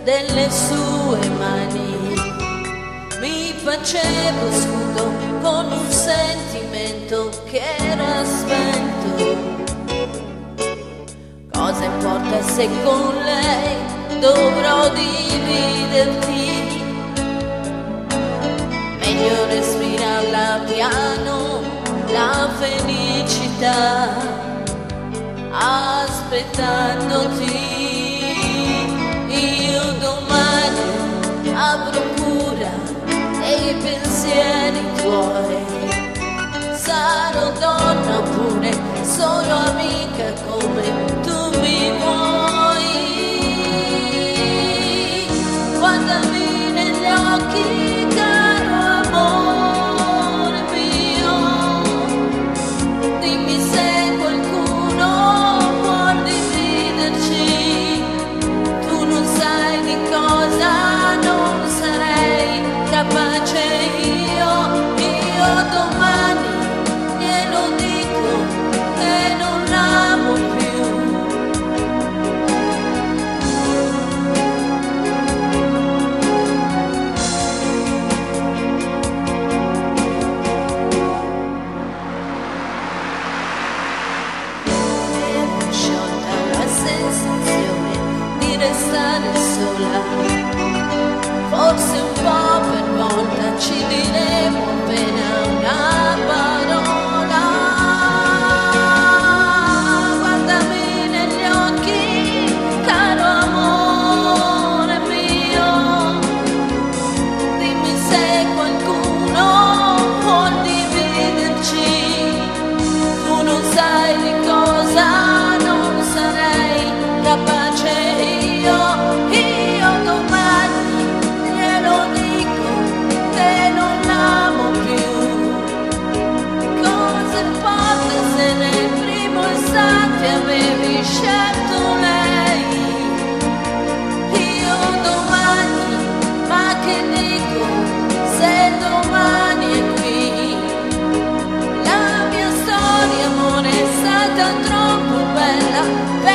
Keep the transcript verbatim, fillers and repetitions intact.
delle sue mani. Mi facevo scudo con un sentimento che era spento. Cosa importa se con lei dovrò dividerti? Meglio respirarla piano, la felicità, aspettandoti. Io domani avrò cura dei pensieri tuoi. Sarò donna oppure solo amica come tu mi vuoi. Guardami negli occhi, caro amore mio, dimmi se qualcuno può dividerci. Tu non sai di cosa non sarei capace io. Io domani glielo dico che non l'amo più. È sciolta la sensazione di restare sola. Forse un po' per volta ci diremo appena una parola. Guardami negli occhi, caro amore mio, dimmi se qualcuno può dividerci. Tu non sai di cosa non sarei capace io. Io domani glielo dico che non l'amo più. Cosa importa se nel primo istante avevi scelto lei? Io domani, ma che dico se domani è qui? La mia storia, amore, è stata troppo bella